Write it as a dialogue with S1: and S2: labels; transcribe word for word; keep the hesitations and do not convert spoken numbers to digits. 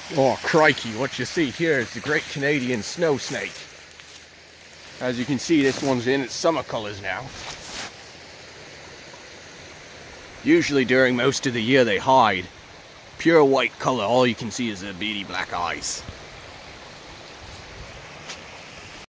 S1: Oh crikey, what you see here is the great Canadian snow snake. As you can see, this one's in its summer colors now. Usually during most of the year they hide. Pure white color, all you can see is their beady black eyes.